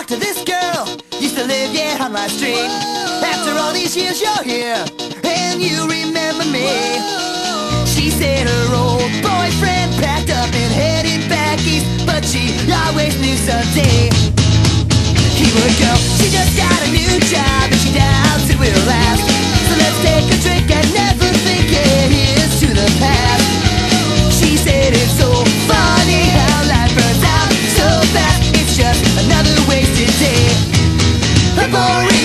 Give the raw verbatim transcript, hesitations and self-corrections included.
talk to this girl, used to live, yeah, on my street. After all these years you're here, and you remember me. She said her old boyfriend packed up and headed back east, but she always knew someday he would go. She just got a new job and she doubts it will last. So let's take a drink and never think here's to the past. She said it's so funny how life burns out so fast. It's just another wasted day, a boring